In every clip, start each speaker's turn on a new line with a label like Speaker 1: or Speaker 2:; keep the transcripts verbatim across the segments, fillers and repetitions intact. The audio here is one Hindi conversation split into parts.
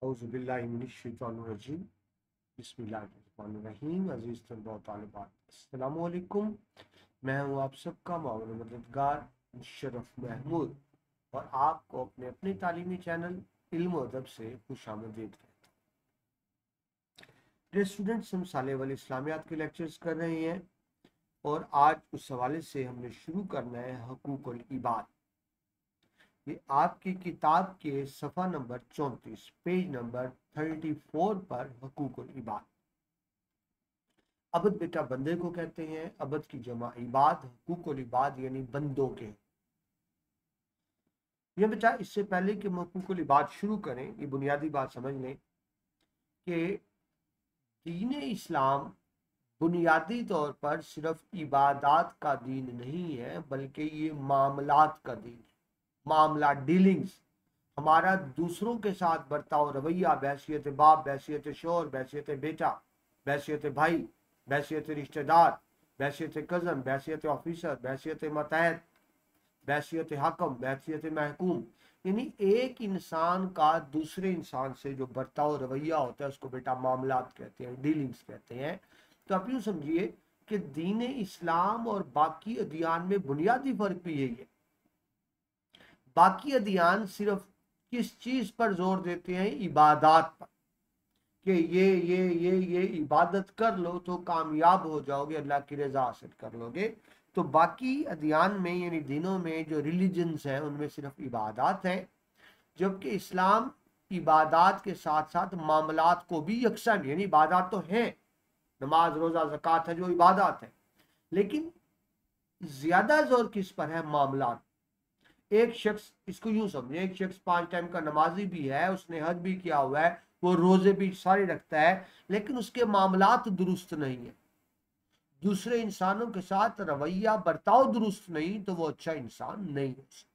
Speaker 1: औज़ुबिल्लाहिमिनश्शैतानिर्रजीम बिस्मिल्लाहिर्रहमानिर्रहीम। अज़ीज़ तलबा व तालिबात, अस्सलामु अलैकुम। मैं हूँ आप सबका मावन मददगार मुशर्रफ महमूद और आपको अपने अपने तालीमी चैनल इल्म व अदब से खुशामदीद कहता हूँ। डियर स्टूडेंट्स, हम साले वाले इस्लामियात के लेक्चर्स कर रहे हैं और आज उस हवाले से हमने शुरू करना है हकूकुल इबाद। ये आपकी किताब के सफ़ा नंबर चौंतीस पेज नंबर थर्टी फोर पर हकूकुल इबाद। अबद बेटा बंदे को कहते हैं, अबद की जमा इबाद, हकूकुल इबाद यानी बंदों के। ये बेटा इससे पहले कि हम हकूकुल इबाद शुरू करें, ये बुनियादी बात समझ लें कि दीन इस्लाम बुनियादी तौर पर सिर्फ इबादात का दीन नहीं है, बल्कि ये मामलात का दीन है। मामला, डीलिंग्स, हमारा दूसरों के साथ बर्ताव, रवैया, बैसियत बाप, बैसियत शोहर, बैसियत बेटा, बैसियत भाई, बैसियत रिश्तेदार, बैसियत कज़न, बैसियत ऑफिसर, बैसियत मतहत, बैसियत हकम, बैसियत महकूम, यानी एक इंसान का दूसरे इंसान से जो बर्ताव रवैया होता है उसको बेटा मामलात कहते हैं, डीलिंग्स कहते हैं। तो आप यूँ समझिए कि दीन इस्लाम और बाकी अदियान में बुनियादी फर्क भी यही है। बाकी अदियान सिर्फ किस चीज पर जोर देते हैं? इबादात पर, कि ये ये ये ये इबादत कर लो तो कामयाब हो जाओगे, अल्लाह की रजा हासिल कर लोगे। तो बाकी अदियान में यानी दिनों में जो रिलीजन्स हैं उनमें सिर्फ इबादात है, जबकि इस्लाम इबादात के साथ साथ मामलात को भी यकसन, यानी इबादात तो है, नमाज रोजा ज़कात है जो इबादात है, लेकिन ज्यादा जोर किस पर है? मामलात। एक शख्स, इसको यूं समझे, एक शख्स पांच टाइम का नमाजी भी है, उसने हज भी किया हुआ है, वो रोजे भी सारे रखता है, लेकिन उसके मामलात दुरुस्त नहीं है, दूसरे इंसानों के साथ रवैया बर्ताव दुरुस्त नहीं, तो वो अच्छा इंसान नहीं हो सकता।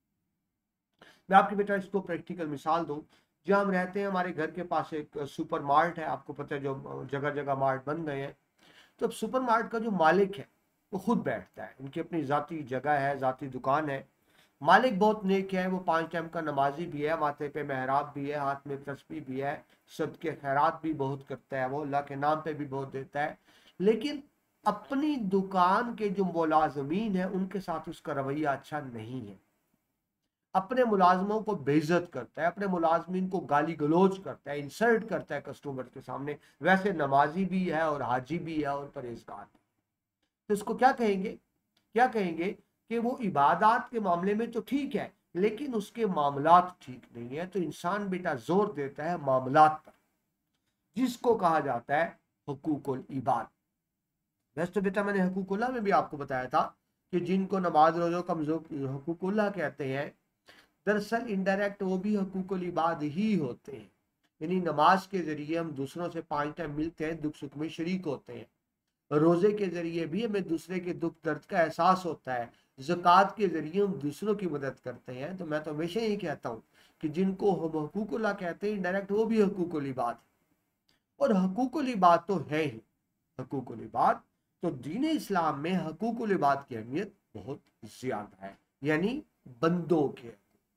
Speaker 1: मैं आपके बेटा इसको प्रैक्टिकल मिसाल दूं। जहां हम रहते हैं हमारे घर के पास एक सुपर मार्ट है, आपको पता है जो जगह जगह मार्ट बन गए हैं। तो अब सुपर मार्ट का जो मालिक है वो खुद बैठता है, उनकी अपनी जाती जगह है, जाती दुकान है। मालिक बहुत नेक है, वो पांच टाइम का नमाजी भी है, माथे पे मेहराब भी है, हाथ में तस्बीह भी है, सदके खैरात भी बहुत करता है, वो अल्लाह के नाम पे भी बहुत देता है। लेकिन अपनी दुकान के जो मुलाजमीन है उनके साथ उसका रवैया अच्छा नहीं है, अपने मुलाजमों को बेइज्जत करता है, अपने मुलाजमीन को गाली गलोच करता है, इंसल्ट करता है कस्टमर के सामने। वैसे नमाजी भी है और हाजी भी है और परहेजगार भी। तो इसको क्या कहेंगे? क्या कहेंगे कि वो इबादात के मामले में तो ठीक है, लेकिन उसके मामलात ठीक नहीं है। तो इंसान बेटा जोर देता है मामलात पर, जिसको कहा जाता है हुकूकुल इबाद। वैसे तो बेटा मैंने हुकूकुल्लाह में भी आपको बताया था कि जिनको नमाज रोजों का हुकूकुल्लाह कहते हैं, दरअसल इनडायरेक्ट वो भी हुकूकुल इबाद ही होते हैं। यानी नमाज के जरिए हम दूसरों से पांच टाइम मिलते हैं, दुख सुख में शरीक होते हैं, रोजे के जरिए भी हमें दूसरे के दुख दर्द का एहसास होता है, ज़कात के जरिए हम दूसरों की मदद करते हैं। तो मैं तो हमेशा यही कहता हूँ कि जिनको हम हकूकुल्लाह कहते हैं, डायरेक्ट वो भी हकूकुल इबाद है, और हकूकुल इबाद तो है ही हकूकुल इबाद। तो दीन इस्लाम में हकूकुल इबाद की अहमियत बहुत ज्यादा है, यानी बंदों के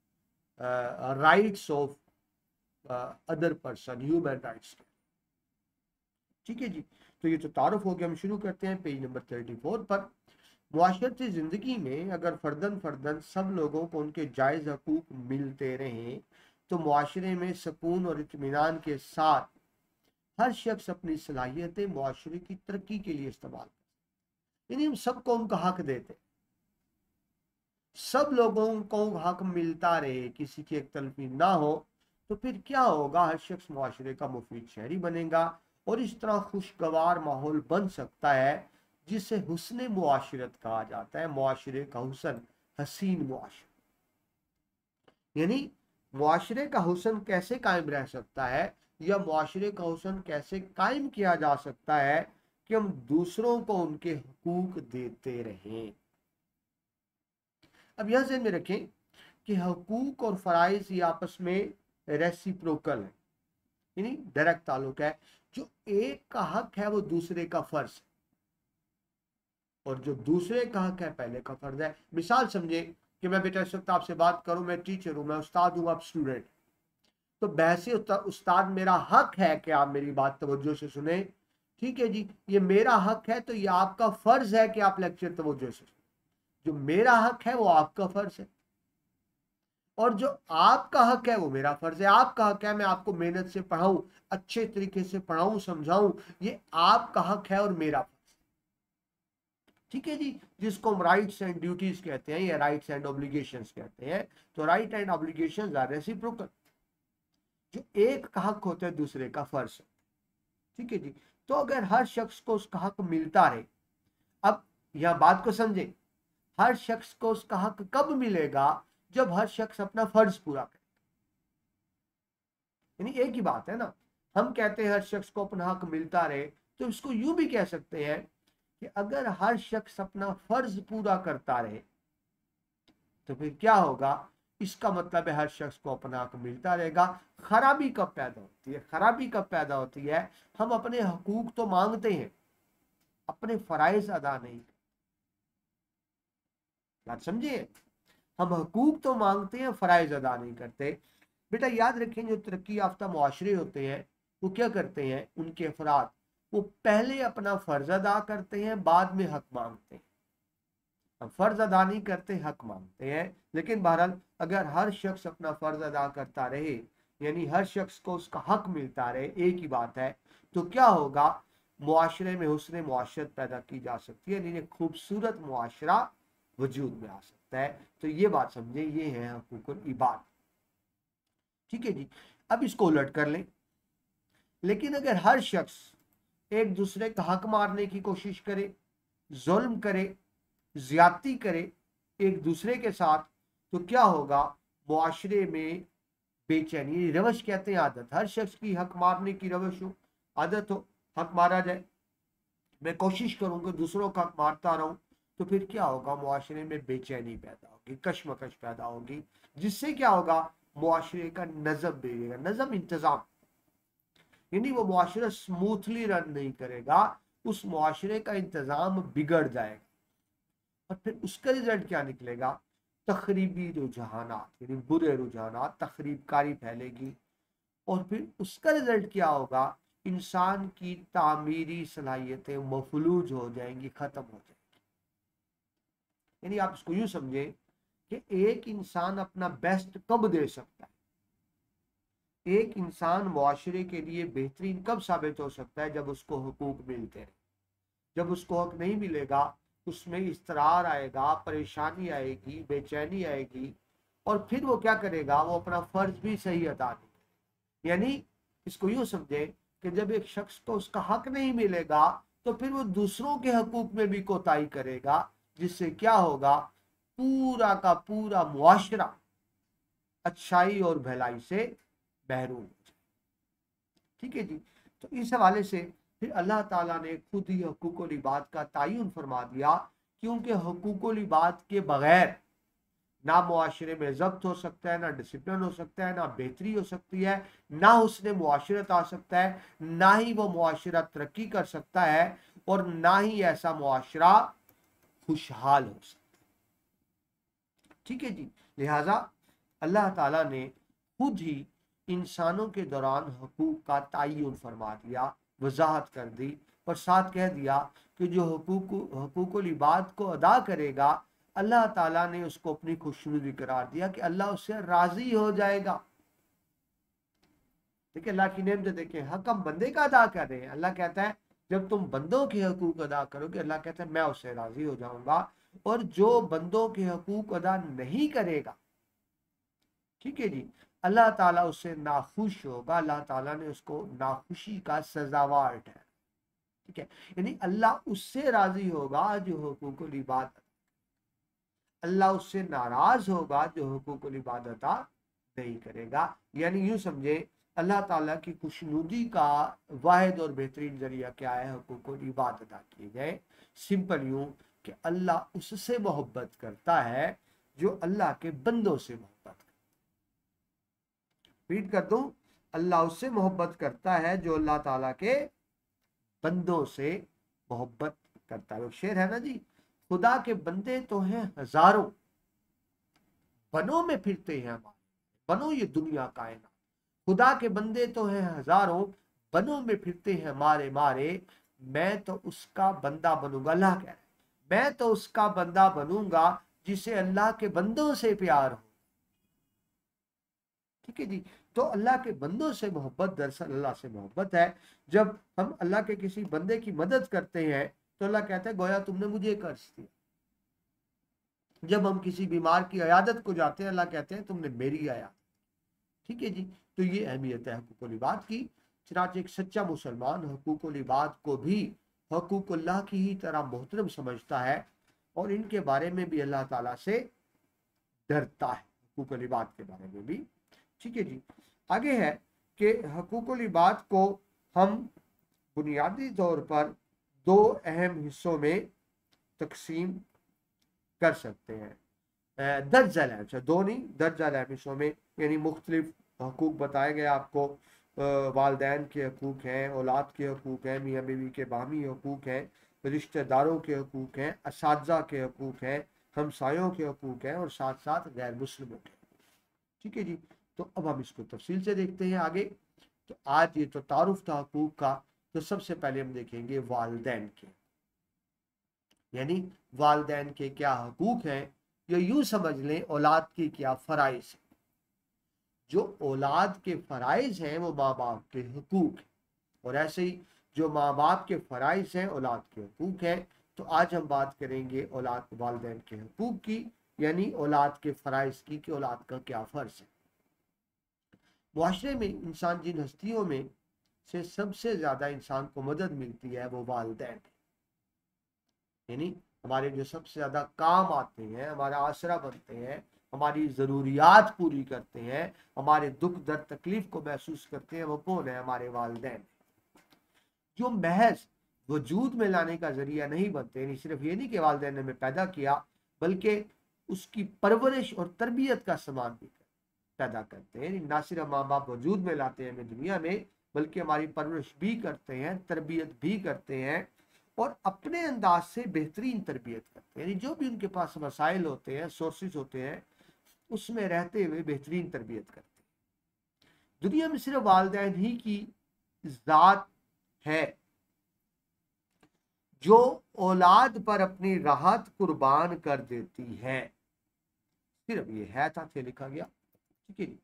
Speaker 1: rights of other person, human rights. ठीक है जी, तो ये तो तारुफ हो गया। हम शुरू करते हैं पेज नंबर थर्टी फोर पर। मुआशरती ज़िंदगी में अगर फर्दन फर्दन सब लोगों को उनके जायज़ हकूक मिलते रहें तो मुआशरे में सुकून और इत्मीनान के साथ हर शख्स अपनी सलाहियतें मुआशरे की तरक्की के लिए इस्तेमाल करे। यानी हम सबको उनका हक देते, सब लोगों को हक मिलता रहे, किसी की एक तलफी ना हो, तो फिर क्या होगा? हर शख्स मुआशरे का मुफीद शहरी बनेगा और इस तरह खुशगवार माहौल बन सकता है जिसे हुस्न मुआशरत कहा जाता है। मुआशरे का हुस्न, हसीन मुआशरा। यानी मुआशरे का हुस्न कैसे कायम रह सकता है, या मुआशरे का हुस्न कैसे कायम किया जा सकता है? कि हम दूसरों को उनके हकूक देते रहें। अब यह ध्यान में रखें कि हकूक और फराइज ये आपस में रेसिप्रोकल है, यानी डायरेक्ट ताल्लुक है। जो एक का हक है वो दूसरे का फर्ज है, और जो दूसरे का हक है पहले का फर्ज है। मिसाल समझे कि मैं बेटा इस वक्त आपसे बात करूं, मैं टीचर हूं, मैं उस्ताद हूं, आप स्टूडेंट। तो बहसी उस्ताद मेरा हक है कि आप मेरी बात तवज्जो से सुने। ठीक है जी, ये मेरा हक है तो ये आपका फर्ज है कि आप लेक्चर तवज्जो से सुने। जो मेरा हक है वो आपका फर्ज है, और जो आपका हक है वो मेरा फर्ज है। आपका हक है मैं आपको मेहनत से पढ़ाऊं, अच्छे तरीके से पढ़ाऊं, समझाऊं, ये आपका हक है और मेरा फर्ज। ठीक है जी, जिसको हम राइट्स एंड ड्यूटीज कहते हैं या राइट्स एंड ऑब्लिगेशंस कहते हैं। तो right and obligations are reciprocal. जो एक का हक होता है दूसरे का फर्ज है। ठीक है जी, तो अगर हर शख्स को उसका हक मिलता रहे, अब यह बात को समझे, हर शख्स को उसका हक कब मिलेगा? जब हर शख्स अपना फर्ज पूरा करे। यानी एक ही बात है ना, हम कहते हैं हर शख्स को अपना हक मिलता रहे, तो इसको यूं भी कह सकते हैं कि अगर हर शख्स अपना फर्ज पूरा करता रहे तो फिर क्या होगा? इसका मतलब है हर शख्स को अपना हक मिलता रहेगा। खराबी कब पैदा होती है? खराबी कब पैदा होती है? हम अपने हकूक तो मांगते हैं, अपने फराइज अदा नहीं। बात समझिए, हम हकूक तो मांगते हैं, फराइज अदा नहीं करते। बेटा याद रखें, जो तरक्की याफ्ता मुआशरे होते हैं वो क्या करते हैं? उनके अफराद वो पहले अपना फर्ज अदा करते हैं, बाद में हक मांगते हैं। हम फर्ज अदा नहीं करते, हक मांगते हैं। लेकिन बहरहाल अगर हर शख्स अपना फर्ज अदा करता रहे, यानी हर शख्स को उसका हक मिलता रहे, एक ही बात है, तो क्या होगा? मुआशरे में हुस्न मुआशरत पैदा की जा सकती है, यानी खूबसूरत मुआशरा वजूद में आ सकता है। तो ये बात समझे, ये है हकूकुल इबाद। ठीक है जी, अब इसको उलट कर लें। लेकिन अगर हर शख्स एक दूसरे का हक मारने की कोशिश करे, जुल्म करे, ज्यादती करे एक दूसरे के साथ, तो क्या होगा? मुआशरे में बेचैनी, रवश कहते हैं आदत, हर शख्स की हक मारने की रवश हो, आदत हो, हक मारा जाए, मैं कोशिश करूंगा दूसरों का हक मारता रहूं, तो फिर क्या होगा? मुआशरे में बेचैनी पैदा होगी, कश्मकश पैदा होगी, जिससे क्या होगा? मुआशरे का नज़म बिगड़ेगा। नज़म इंतजाम, यानी वो मुआशरा स्मूथली रन नहीं करेगा, उस मुआशरे का इंतजाम बिगड़ जाएगा। और फिर उसका रिजल्ट क्या निकलेगा? तखरीबी रुझानात, यानी बुरे रुझानात, तखरीबकारी फैलेगी। और फिर उसका रिजल्ट क्या होगा? इंसान की तामीरी सलाहियतें मफलूज हो जाएंगी, खत्म हो जाएंगी। यानी आप इसको यूं समझें कि एक इंसान अपना बेस्ट कब दे सकता है? एक इंसान मुआशरे के लिए बेहतरीन कब साबित हो सकता है? जब उसको हुकूक मिलते हैं। जब उसको हक नहीं मिलेगा, उसमें इस्तरार आएगा, परेशानी आएगी, बेचैनी आएगी, और फिर वो क्या करेगा? वो अपना फर्ज भी सही अदा नहीं। यानी इसको यूं समझे कि जब एक शख्स को उसका हक नहीं मिलेगा, तो फिर वो दूसरों के हकूक में भी कोताही करेगा, जिससे क्या होगा? पूरा का पूरा मुआशरा अच्छाई और भलाई से महरूम हो जाए। ठीक है जी, तो इस हवाले से फिर अल्लाह ताला ने खुद ही हकूकुल इबाद का तायुन फरमा दिया, क्योंकि हकूकुल इबाद के बगैर ना मुआशरे में जब्त हो सकता है, ना डिसिप्लिन हो सकता है, ना बेहतरी हो सकती है, ना उसने मुआशरत आ सकता है, ना ही वो मुआशरा तरक्की कर सकता है, और ना ही ऐसा मुआशरा खुशहाल हो सकता है। ठीक है जी, लिहाजा अल्लाह ताला ने खुद ही इंसानों के दौरान हकूक का तायुन फरमा दिया, वजाहत कर दी, और साथ कह दिया कि जो हकूक हकूकुल इबाद को अदा करेगा, अल्लाह ताला ने उसको अपनी खुशनुदी करार दिया कि अल्लाह उससे राजी हो जाएगा। देखिए अल्लाह की नेमत देखें, हक हम बंदे का अदा कर रहे हैं। अल्लाह कहता है जब तुम बंदों के हकूक अदा करोगे, अल्लाह कहता है मैं उससे राजी हो जाऊंगा। और जो बंदों के हकूक अदा नहीं करेगा, ठीक है जी, अल्लाह ताला उससे नाखुश होगा, अल्लाह ताला ने उसको नाखुशी का सजावार ठहराया। ठीक है, यानी अल्लाह उससे राजी होगा जो हुकूकुल इबादत, अल्लाह उससे नाराज होगा जो हुकूकुल इबादत नहीं करेगा। यानी यूं समझे, अल्लाह ताला की खुशनुदी का वाहिद और बेहतरीन जरिया क्या है? हुकूकुल इबादत अदा किए जाए। सिंपल यूं कि अल्लाह उससे मोहब्बत करता है जो अल्लाह के बंदों से मोहब्बत, रिपीट कर दूं, अल्लाह उससे मोहब्बत करता है जो अल्लाह ताला के बंदों से मोहब्बत करता है। शेर है ना जी, खुदा के बंदे तो हैं हजारों, बनों में फिरते हैं हमारे, बनो ये दुनिया कायनात, खुदा के बंदे तो हैं हजारों, बनों में फिरते हैं मारे मारे, मैं तो उसका बंदा बनूंगा। अल्लाह कह रहा है मैं तो उसका बंदा बनूंगा जिसे अल्लाह के बंदों से प्यार हो। ठीक है जी। तो अल्लाह के बंदों से मोहब्बत दरअसल अल्लाह से मोहब्बत है। जब हम अल्लाह के किसी बंदे की मदद करते हैं तो अल्लाह कहता है गोया तुमने मुझे कर्ज दिया। जब हम किसी बीमार की अयादत को जाते हैं अल्लाह कहते हैं तुमने मेरी आयादत। ठीक है जी। तो ये अहमियत है हकूकुल इबाद की। चनाचे एक सच्चा मुसलमान हकूकुल इबाद को भी हकूकुल्लाह की ही तरह मोहतरम समझता है और इनके बारे में भी अल्लाह ताला से डरता है, हकूकुल इबाद के बारे में भी। ठीक है जी। आगे है कि हकूकुल इबाद को हम बुनियादी तौर पर दो अहम हिस्सों में तकसीम कर सकते हैं। दर्ज अहम, अच्छा दो नहीं, दर्ज अहम हिस्सों में, यानी मुख्तलिफ हकूक बताए गए आपको। वालदैन के हकूक हैं, औलाद के हकूक हैं, मियाँ बीवी के बाहमी हकूक हैं, रिश्तेदारों के हकूक हैं, असातिज़ा के हकूक हैं, हमसायों के हकूक हैं और साथ साथ गैर मुस्लिमों के। ठीक है जी। तो अब हम इसको तफसील से देखते हैं आगे। तो आज ये तो तारुफ था हकूक का। तो सबसे पहले हम देखेंगे वालदैन के, यानी वालदैन के क्या हकूक हैं, या यूं समझ लें औलाद की क्या फराइज है। जो औलाद के फराइज हैं वो माँ बाप के हकूक हैं, और ऐसे ही जो माँ बाप के फराइज हैं औलाद के हकूक हैं। तो आज हम बात करेंगे औलाद वालदैन के हकूक की, यानी औलाद के फराइज की कि औलाद का क्या फर्ज है। मुआशरे में इंसान जिन हस्तियों में से सबसे ज्यादा इंसान को मदद मिलती है वो वालदैन, यानी हमारे जो सबसे ज्यादा काम आते हैं, हमारा आसरा बनते हैं, हमारी ज़रूरियात पूरी करते हैं, हमारे दुख दर्द तकलीफ को महसूस करते हैं, वो कौन है? हमारे वालिदैन, जो महज वजूद में लाने का जरिया नहीं बनते। यानी सिर्फ ये नहीं कि वालिदैन ने हमें पैदा किया, बल्कि उसकी परवरिश और तरबियत का सामान भी पैदा करते हैं। ना सिर्फ माँ बाप वजूद में लाते हैं हमें दुनिया में, बल्कि हमारी परवरिश भी करते हैं, तरबियत भी करते हैं, और अपने अंदाज से बेहतरीन तरबियत करते हैं। यानी जो भी उनके पास वसाइल होते हैं, सोर्सेज होते हैं, उसमें रहते हुए बेहतरीन तरबियत करते हैं। दुनिया में सिर्फ वालिदैन ही की जात है जो औलाद पर अपनी राहत कुर्बान कर देती है। सिर्फ ये है था लिखा गया। ठीक है।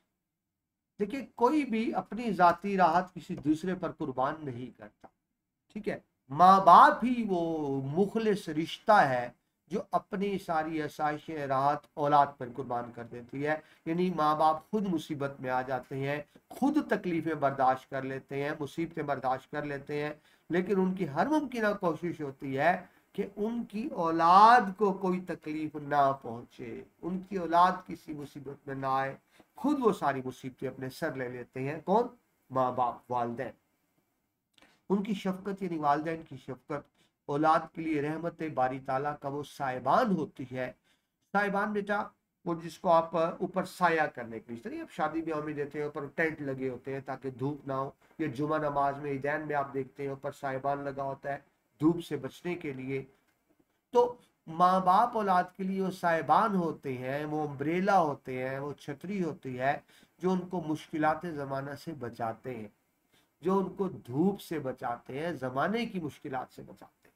Speaker 1: देखिए कोई भी अपनी जाती राहत किसी दूसरे पर कुर्बान नहीं करता। ठीक है। माँ बाप ही वो मुखलिस रिश्ता है जो अपनी सारी आसाइशें राहत औलाद पर कुर्बान कर देती है। यानी माँ बाप खुद मुसीबत में आ जाते हैं, खुद तकलीफें बर्दाश्त कर लेते हैं, मुसीबतें बर्दाश्त कर लेते हैं, लेकिन उनकी हर मुमकिन कोशिश होती है कि उनकी औलाद को कोई तकलीफ ना पहुंचे, उनकी औलाद किसी मुसीबत में ना आए। खुद वो सारी मुसीबतें अपने सर ले लेते हैं। कौन? माँ बाप, वालिदैन। उनकी शफकत यानी वालिदैन की शफकत औलाद के लिए रहमत बारी ताला का वो साहिबान होती है। साहिबान बेटा वो जिसको आप ऊपर साया करने के लिए, आप शादी ब्याह में देते हैं ऊपर टेंट लगे होते हैं ताकि धूप ना हो। या जुमा नमाज में ईदैन में आप देखते हैं ऊपर साहिबान लगा होता है धूप से बचने के लिए। तो माँ बाप औलाद के लिए वो साहिबान होते हैं, वो अम्ब्रेला होते हैं, वो छतरी होती है जो उनको मुश्किलात ज़माना से बचाते हैं, जो उनको धूप से बचाते हैं, जमाने की मुश्किलात से बचाते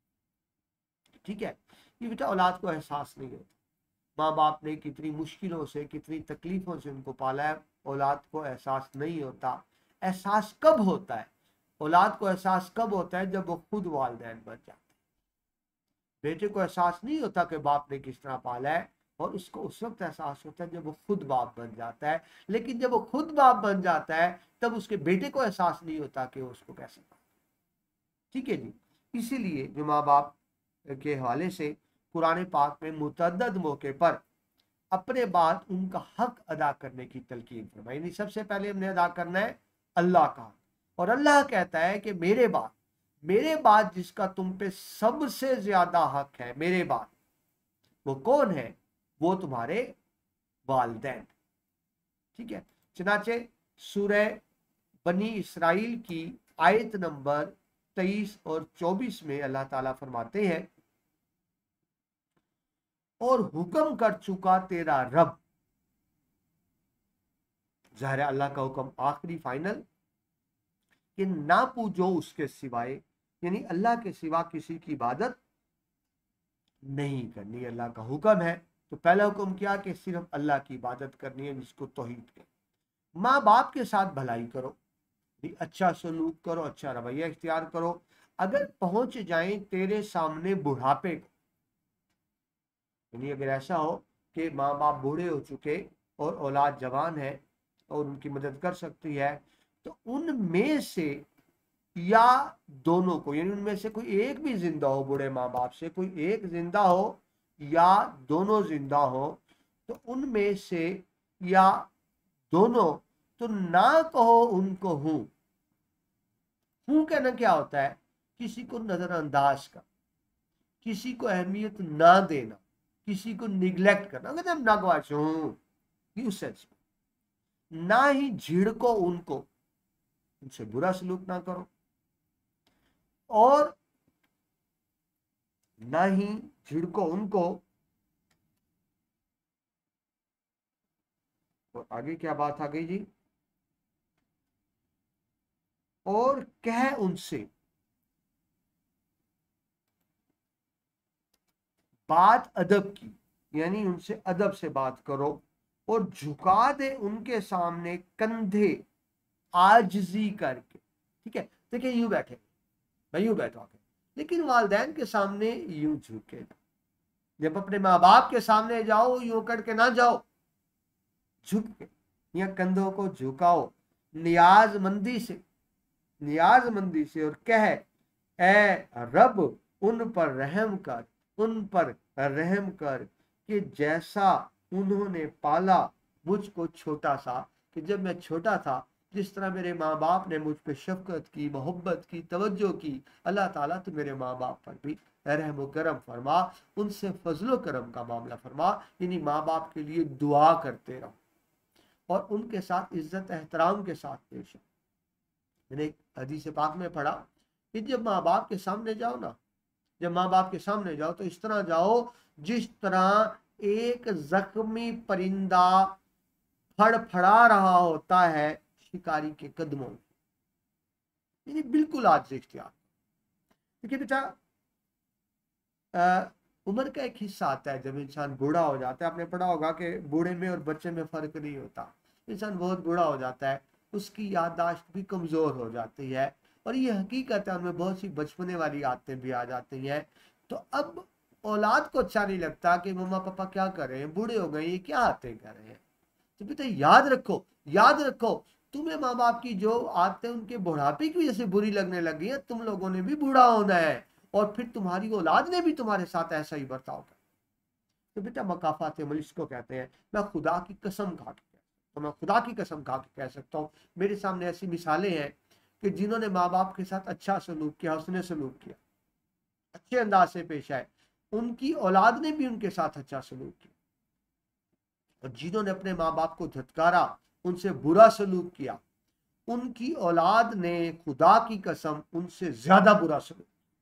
Speaker 1: हैं। ठीक है। ये बेटा औलाद को एहसास नहीं होता माँ बाप ने कितनी मुश्किलों से, कितनी तकलीफों से उनको पाला है, औलाद को एहसास नहीं होता। एहसास कब होता है? औलाद को एहसास कब होता है? जब वो खुद वालिदैन बन जाते हैं। बेटे को एहसास नहीं होता कि बाप ने किस तरह पाला है, और उसको उस वक्त एहसास होता है जब वो खुद बाप बन जाता है। लेकिन जब वो खुद बाप बन जाता है तब उसके बेटे को एहसास नहीं होता कि वो उसको कैसे पाला। ठीक है जी। इसीलिए जो माँ बाप के हवाले से कुरान पाक में मुतअद्दिद मौके पर अपने बाद उनका हक अदा करने की तलकीन फरमाई। नहीं, सबसे पहले हमने अदा करना है अल्लाह का, और अल्लाह कहता है कि मेरे बाद मेरे बाद जिसका तुम पे सबसे ज्यादा हक है, मेरे बाद वो कौन है? वो तुम्हारे वालिदैन। ठीक है। चनाचे सूरह बनी इसराइल की आयत नंबर तेईस और चौबीस में अल्लाह ताला फरमाते हैं, और हुक्म कर चुका तेरा रब ज़ाहिर है अल्लाह का हुक्म आखिरी फाइनल कि ना पूजो उसके सिवाय, यानी अल्लाह के सिवा किसी की इबादत नहीं करनी, अल्लाह का हुक्म है। तो पहला हुक्म क्या कि सिर्फ अल्लाह की इबादत करनी है, जिसको तौहीद कहते। माँ बाप के साथ भलाई करो, भी अच्छा सलूक करो, अच्छा रवैया इख्तियार करो। अगर पहुंच जाए तेरे सामने बुढ़ापे को, यानी अगर ऐसा हो कि माँ बाप बूढ़े हो चुके और औलाद जवान है और उनकी मदद कर सकती है, तो उनमें से या दोनों को, यानी उनमें से कोई एक भी जिंदा हो, बूढ़े माँ बाप से कोई एक जिंदा हो या दोनों जिंदा हो, तो उनमें से या दोनों, तो ना कहो उनको हूं। हूं कहना क्या होता है? किसी को नजरअंदाज कर, किसी को अहमियत ना देना, किसी को निग्लेक्ट करना, कहते हम नागवाच हूं, उस सेंस में। ना ही झिड़को उनको, उनसे बुरा सलूक ना करो, और ना ही झिड़को उनको। और आगे क्या बात आ गई जी? और कह उनसे, बात अदब की, यानी उनसे अदब से बात करो, और झुका दे उनके सामने कंधे आजिजी करके। ठीक है, देखिए यूं बैठे, मैं यूं बैठा के, लेकिन वालदैन के सामने यूं झुके। जब अपने माँ बाप के सामने जाओ यूं करके ना जाओ, झुक के, या कंधों को झुकाओ नियाजमंदी से, नियाजमंदी से, और कह, ए रब उन पर रहम कर, उन पर रहम कर कि जैसा उन्होंने पाला मुझको छोटा सा, कि जब मैं छोटा था जिस तरह मेरे माँ बाप ने मुझ पर शफकत की, मोहब्बत की, तवज्जो की, अल्लाह ताला तो मेरे माँ बाप पर भी रहम करम फरमा, उनसे फजलो करम का मामला फरमा। यानी माँ बाप के लिए दुआ करते रहो और उनके साथ इज्जत एहतराम के साथ पेश हो। मैंने एक हदीस पाक में पढ़ा कि जब माँ बाप के सामने जाओ ना, जब माँ बाप के सामने जाओ तो इस तरह जाओ जिस तरह एक जख्मी परिंदा फड़फड़ा रहा होता है शिकारी के कदमों में, यानी बिल्कुल आज इख्तियार। देखिए बेटा, अ, उम्र का एक हिस्सा आता है जब इंसान बूढ़ा हो जाता है। आपने पढ़ा होगा कि बूढ़े में और बच्चे में फर्क नहीं होता। इंसान बहुत बूढ़ा हो जाता है, उसकी याददाश्त भी कमजोर हो जाती है, और ये हकीकत है, उनमें बहुत सी बचपने वाली आदतें भी आ जाती हैं। तो अब औलाद को अच्छा नहीं लगता कि मम्मा पापा क्या कर रहे हैं, बूढ़े हो गए, ये क्या आदतें कर रहे हैं। तो बेटा याद रखो, याद रखो, तुम्हें माँ बाप की जो आदतें उनके बुढ़ापे की वजह से बुरी लगने लगी है, तुम लोगों ने भी बूढ़ा होना है, और फिर तुम्हारी औलाद ने भी तुम्हारे साथ ऐसा ही बर्ताव कर। तो बेटा मकाफात अमल इसको कहते हैं। मैं खुदा की कसम खा के तो मैं खुदा की कसम खा के कह सकता हूँ, मेरे सामने ऐसी मिसालें हैं कि जिन्होंने माँ बाप के साथ अच्छा सलूक किया, हुस्न सलूक किया, अच्छे अंदाज से पेश आए, उनकी औलाद ने भी उनके साथ अच्छा सलूक किया। और जिन्होंने अपने माँ बाप को धत्कारा, उनसे बुरा सलूक किया, उनकी औलाद ने खुदा की कसम उनसे ज्यादा बुरा सलूक।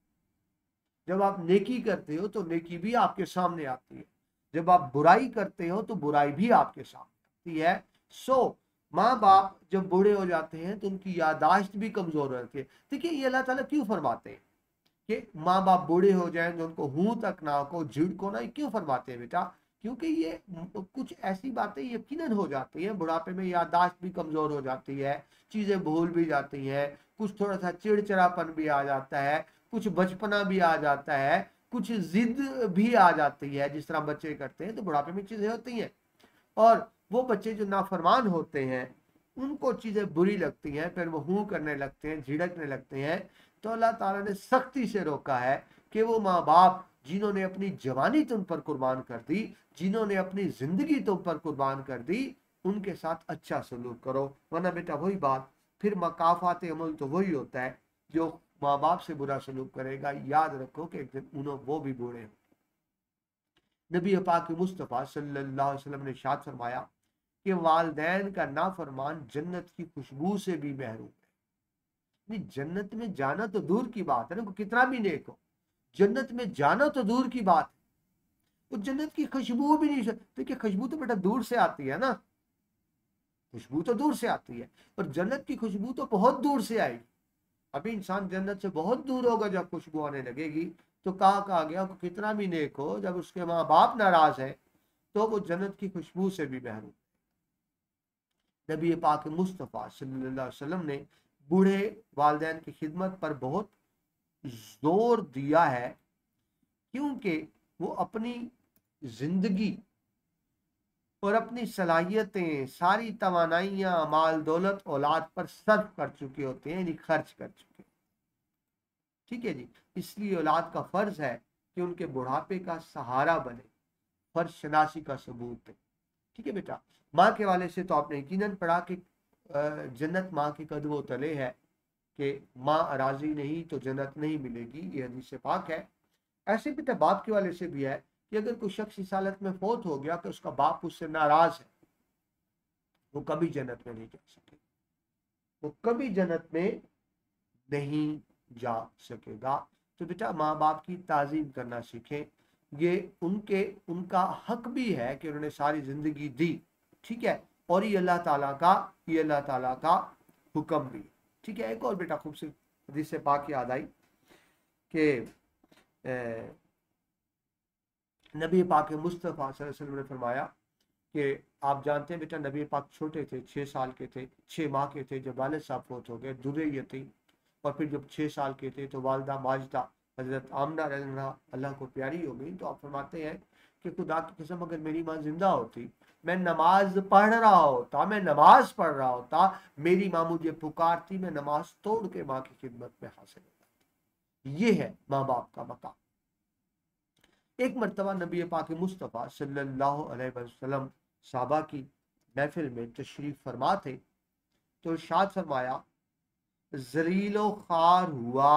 Speaker 1: जब आप नेकी करते हो तो नेकी भी आपके सामने आती है, जब आप बुराई करते हो तो बुराई भी आपके सामने आती है। सो माँ बाप जब बूढ़े हो जाते हैं तो उनकी याददाश्त भी कमजोर रहती है। देखिए ये अल्लाह ताला क्यों फरमाते हैं कि माँ बाप बूढ़े हो जाएं तो उनको हूं तक ना को, झिड़ को ना, क्यों फरमाते हैं बेटा? क्योंकि ये कुछ ऐसी बातें यकीनन हो जाती हैं, बुढ़ापे में याददाश्त भी कमजोर हो जाती है, चीजें भूल भी जाती हैं, कुछ थोड़ा सा चिड़चिड़ापन भी आ जाता है, कुछ बचपना भी आ जाता है, कुछ जिद भी आ जाती है, जिस तरह बच्चे करते हैं, तो बुढ़ापे में चीजें होती हैं। और वो बच्चे जो नाफरमान होते हैं उनको चीजें बुरी लगती हैं, फिर वो हूं करने लगते हैं, झिड़कने लगते हैं। तो अल्लाह ताला ने सख्ती से रोका है कि वो माँ बाप जिन्होंने अपनी जवानी तुम पर कुर्बान कर दी, जिन्होंने अपनी जिंदगी तुम पर कुर्बान कर दी, उनके साथ अच्छा सलूक करो। वरना बेटा वही बात, फिर मकाफात अमल तो वही होता है, जो माँ बाप से बुरा सलूक करेगा, याद रखो कि एक दिन उन्होंने वो भी बूढ़े हो। नबी पाक मुस्तफ़ा सल्लल्लाहु अलैहि वसल्लम ने इरशाद फरमाया कि वालदैन का नाफरमान जन्नत की खुशबू से भी महरूम है। नहीं, जन्नत में जाना तो दूर की बात है ना, कितना भी नेक हो, जन्नत में जाना तो दूर की बात है, वो जन्नत की खुशबू भी नहीं। देखिए खुशबू तो बेटा दूर से आती है ना, खुशबू तो दूर से आती है, और जन्नत की खुशबू तो बहुत दूर से आएगी। अभी इंसान जन्नत से बहुत दूर होगा, जब खुशबू आने लगेगी तो कहा कहा गया कि कितना भी नेक हो, जब उसके माँ बाप नाराज है तो वो जन्नत की खुशबू से भी महरूम। नबी पाक मुस्तफ़ा सल्लल्लाहु अलैहि वसल्लम ने बूढ़े वालिदैन की खिदमत पर बहुत जोर दिया है, क्योंकि वो अपनी जिंदगी और अपनी सलाहियतें, सारी तवानाइयाँ, माल दौलत, औलाद पर सर्फ कर चुके होते हैं, यानी खर्च कर चुके हैं। ठीक है जी। इसलिए औलाद का फर्ज है कि उनके बुढ़ापे का सहारा बने, फर्ज शनासी का सबूत है। ठीक है बेटा। माँ के वाले से तो आपने यकीनन पढ़ा कि जन्नत माँ के कदमों तले है, कि माँ राजी नहीं तो जन्नत नहीं मिलेगी, ये हदीस पाक है। ऐसे बेटा बाप के वाले से भी है कि अगर कोई शख्स इस हालत में फौत हो गया कि उसका बाप उससे नाराज है, वो कभी जन्नत में नहीं जा सके, वो कभी जन्नत में नहीं जा सकेगा। तो बेटा माँ बाप की ताजीम करना सीखें, ये उनके उनका हक भी है कि उन्होंने सारी जिंदगी दी। ठीक है। और ये अल्लाह ताला का ये अल्लाह ताला का हुक्म भी। ठीक है। एक और बेटा खूबसूरत हदीस से पाक याद आई कि नबी पाक मुस्तफ़ा सल्लल्लाहु अलैहि वसल्लम ने फरमाया कि आप जानते हैं बेटा, नबी पाक छोटे थे, छः साल के थे, छः माह के थे जब वालिद साहब फौत हो गए, दुर्रे यतीम। और फिर जब छः साल के थे तो वालदा माजिदा हजरत आमना अल्लाह को प्यारी हो गई। तो आप फरमाते हैं कि खुदा की कसम अगर मेरी माँ जिंदा होती, मैं नमाज पढ़ रहा होता मैं नमाज पढ़ रहा होता मेरी माँ मुझे पुकारती, मैं नमाज तोड़ के माँ की खिदमत में हासिल होता। ये है माँ बाप का मकाम। एक मरतबा नबी पाक मुस्तफ़ा सल्लल्लाहु अलैहि वसल्लम साहबा की महफिल में तशरीफ फरमा थे, तो इरशाद फरमाया, जलीलो खार हुआ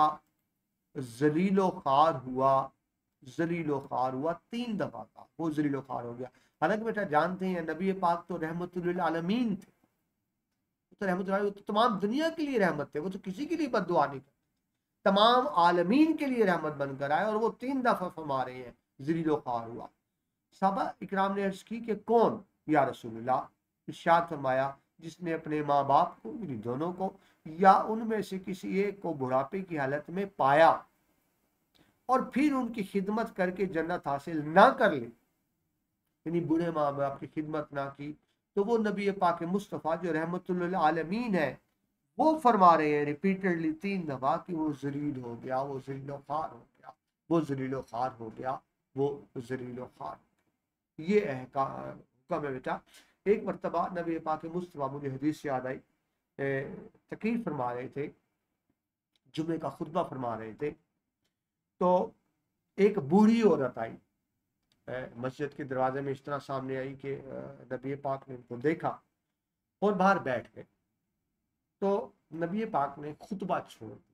Speaker 1: जलीलो खार हुआ जलीलो खार हुआ तीन दफा था, वो जलीलो खार हो गया। हालांकि बेटा जानते हैं नबी पाक तो रहमतुल आलमीन थे, तो रहमतुल तो तमाम दुनिया के लिए रहमत थे, वो तो किसी के लिए बद्दुआ नहीं करते, तमाम आलमीन के लिए रहमत बनकर आए, और वो तीन दफा फरमा रहे हैं जलीलो खार हुआ। साहबा इकराम ने अर्ज की कि कौन या रसूलुल्लाह? इरशाद फरमाया, जिसने अपने माँ बाप को, दोनों को, या उनमें से किसी एक को बुढ़ापे की हालत में पाया और फिर उनकी खिदमत करके जन्नत हासिल ना कर ले, यानी बूढ़े माँ बाप की खिदमत ना की, तो वो नबी पाक मुस्तफ़ा जो रहमतुल आलमीन है, वो फरमा रहे हैं रिपीटेडली तीन दफा कि वो जलील हो गया, वो जलीलो खार हो गया, वो जलीलो खार हो गया, वो जलीलो खार। ये हुक्म है बेटा। एक मरतबा नबी पाक मुस्तफ़ा, मुझे हदीस याद आई, तकरीर फरमा रहे थे, जुमे का खुतबा फरमा रहे थे, तो एक बूढ़ी औरत आई मस्जिद के दरवाजे में, इस तरह सामने आई कि नबी पाक ने उनको देखा और बाहर बैठ गए। तो नबी पाक ने खुतबा छोड़ दिया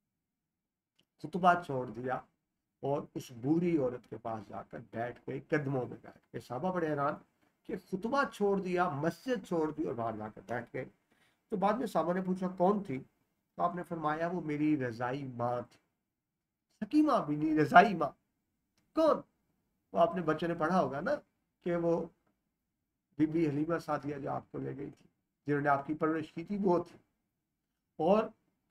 Speaker 1: खुतबा छोड़ दिया और उस बूढ़ी औरत के पास जाकर बैठ गए, कदमों में बैठ गए। साहबा बड़े हैरान कि खुतबा छोड़ दिया, मस्जिद छोड़ दी और बाहर जाकर बैठ गए। तो बाद में साहबा ने पूछा कौन थी? तो आपने फरमाया वो मेरी रजाई माँ थी। हकीमा भी नहीं, रजाई माँ। कौन? वो आपने बच्चे ने पढ़ा होगा ना कि वो बीबी हलीमा सादिया जो आपको ले गई थी, जिन्होंने आपकी परवरिश की थी, वो थी। और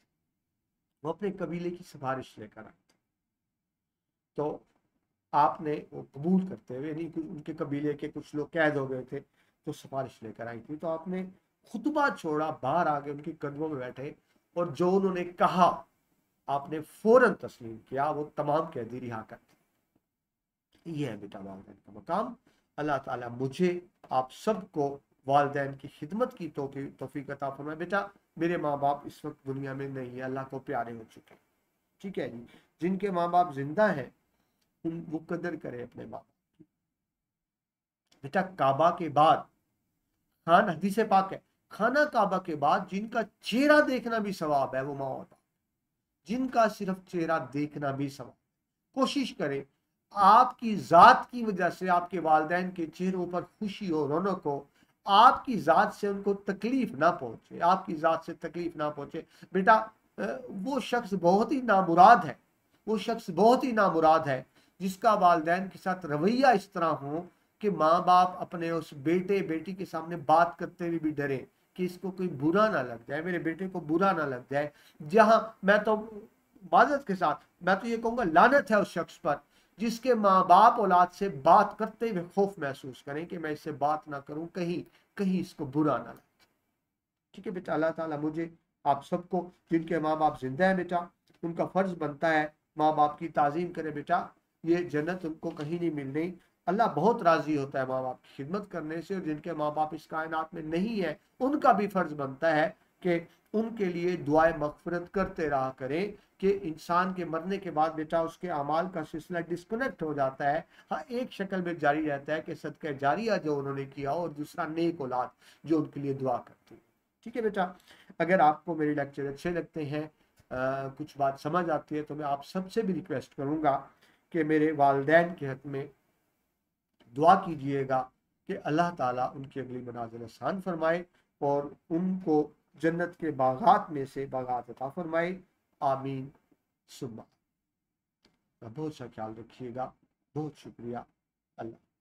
Speaker 1: वो अपने कबीले की सिफारिश लेकर आए थे, तो आपने वो कबूल करते हुए, नहीं उनके कबीले के कुछ लोग कैद हो गए थे तो सिफारिश लेकर आई थी, तो आपने खुतबा छोड़ा, बाहर आके उनके कदमों में बैठे और जो उन्होंने कहा आपने फौरन तस्लीम किया, वो तमाम कैदी रिहा कर दी। ये है बेटा वालिदैन का मकाम। अल्लाह ताला मुझे आप सबको वालिदैन की खिदमत की तौफीक अता फरमाए। बेटा मेरे माँ बाप इस वक्त दुनिया में नहीं है, अल्लाह को प्यारे हो चुके। ठीक है जी। जिनके माँ बाप जिंदा हैं वो कदर करे अपने माँ बाप की। बेटा काबा के बाद खान हदीस पाक है, खाना काबा के बाद जिनका चेहरा देखना भी सवाब है वो माँ बाप, जिनका सिर्फ चेहरा देखना भी सवाब। कोशिश करें आपकी जात की वजह से आपके वालिदैन के चेहरों पर खुशी हो, रौनक हो, आपकी जात से उनको तकलीफ ना पहुंचे, आपकी जात से तकलीफ ना पहुंचे। बेटा वो शख्स बहुत ही नामुराद है, वो शख्स बहुत ही नामुराद है जिसका वालिदैन के साथ रवैया इस तरह हो कि माँ बाप अपने उस बेटे बेटी के सामने बात करते हुए भी डरे कि इसको कोई बुरा ना लग जाए, मेरे बेटे को बुरा ना लग जाए। जहां मैं तो माजरत के साथ मैं तो ये कहूंगा लानत है उस शख्स पर जिसके माँ बाप औलाद से बात करते हुए खौफ महसूस करें कि मैं इससे बात ना करूं, कहीं कहीं इसको बुरा ना लगे। ठीक है बेटा, अल्लाह ताला मुझे आप सबको, जिनके माँ बाप जिंदा है बेटा, उनका फर्ज बनता है माँ बाप की ताजीम करे बेटा, ये जन्नत उनको कहीं नहीं मिल रही। अल्लाह बहुत राजी होता है माँ बाप की खिदमत करने से, और जिनके माँ बाप इस कायनात में नहीं है उनका भी फर्ज बनता है कि उनके लिए दुआए मगफिरत करते रहा करें कि इंसान के मरने के बाद बेटा उसके अमाल का सिलसिला डिस्कनेक्ट हो जाता है। हाँ, एक शक्ल में जारी रहता है कि सदका जारिया जो उन्होंने किया, और दूसरा नेक औलाद जो उनके लिए दुआ करती है। ठीक है बेटा, अगर आपको मेरे लेक्चर अच्छे लगते हैं, आ, कुछ बात समझ आती है, तो मैं आप सबसे भी रिक्वेस्ट करूंगा कि मेरे वालिदैन के हक में दुआ कीजिएगा कि अल्लाह ताला उनकी अगली मनाज़िल आसान फरमाए और उनको जन्नत के बागात में से बागात अता फरमाए। आमीन सुम्मा। बहुत सा ख्याल रखिएगा। बहुत शुक्रिया। अल्लाह।